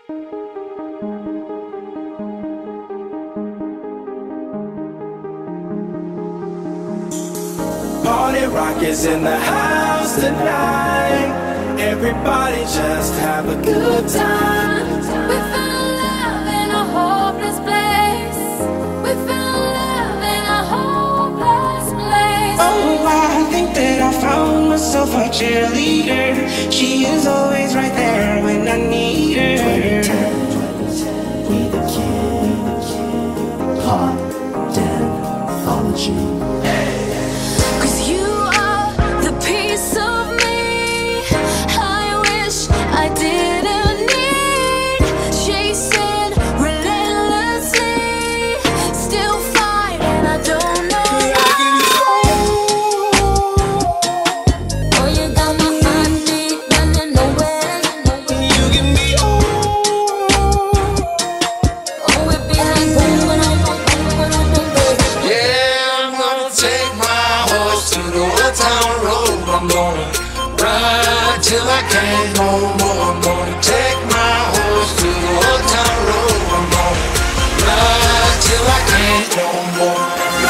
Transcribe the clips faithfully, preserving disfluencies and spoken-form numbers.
Party rock is in the house tonight. Everybody just have a good time. We found love in a hopeless place. We found love in a hopeless place. Oh, I think that I found myself a cheerleader. She is always right there when I need her. twenty ten, we the kid. Hot Anthology. Till I can't no more. I'm gonna take my horse to the old town road. I'm gonna ride till I can't no more.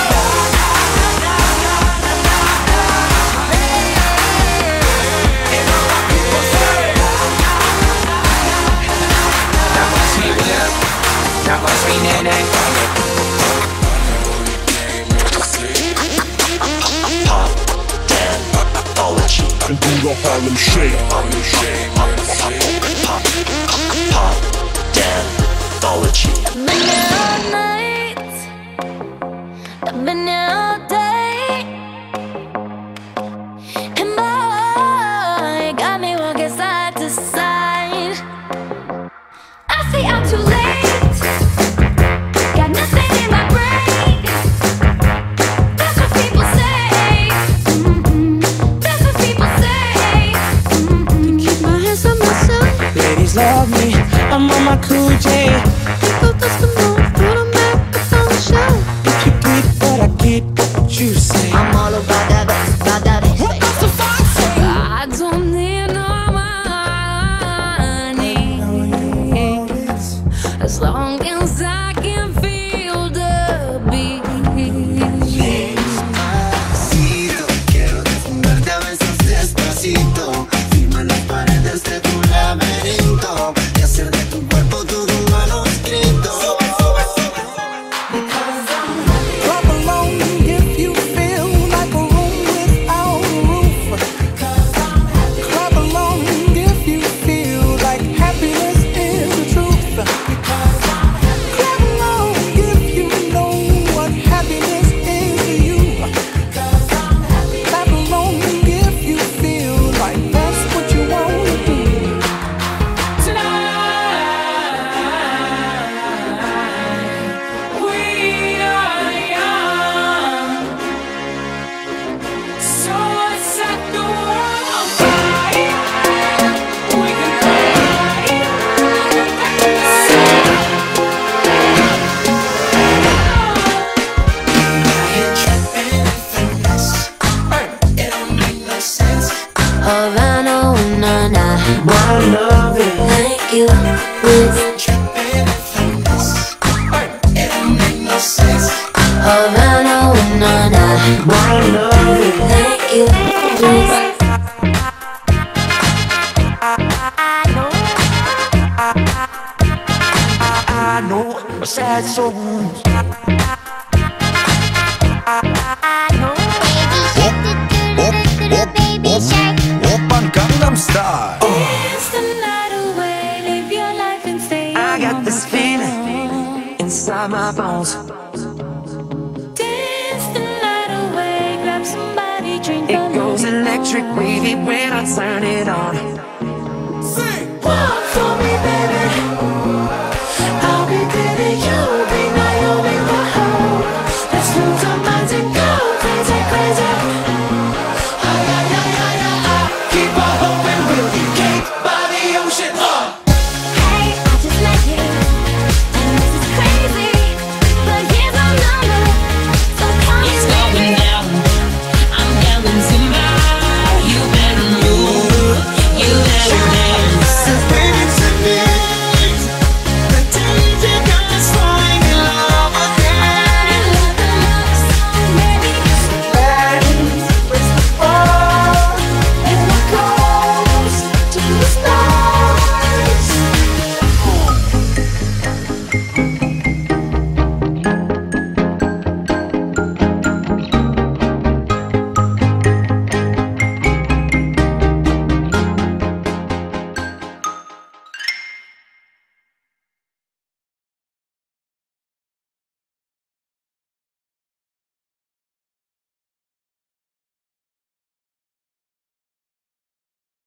Now watch me whip, now watch me nae-nae. Pop Anthology. And do the Harlem Shake. Harlem Shake. Pop, pop, pop Anthology. I've been here all night. I've been here all day. And boy, you got me walking side to side. I say I'm too late. Got nothing in my brain. That's what people say. Mm-mm. That's what people say. Mm-mm. Keep my hands on myself. Ladies love me, I'm on my cool J. People just come on, put them back up on the shelf. If you get what I get, what you say. I'm all about that bass, about that bass. What does the fox say? I don't need no money, as long as I can feel the beat. Despacito, quiero desnudarte a besos despacito. Firma las paredes de tu laberinto y hacer de tu cuerpo todo un manuscrito. Clap along if you feel like a room without a roof. Clap along if you feel like happiness is the truth. Clap along if you know what happiness is to you. Clap along if you feel like that's what you want to do. We are young, so let's set the world on fire. We can fly. It don't make no sense. Havana, ooh, na, na. My love is Thank you, please. Tripping in finesse. It don't make no sense. Havana, ooh, na, na. my love is Thank you, please. I know sad songs. Oppan Gangnam Style. Dance the night away, live your life and stay I got young. this feeling inside my bones. Dance the night away, grab somebody, drink It alone. goes electric wavy when I turn it on.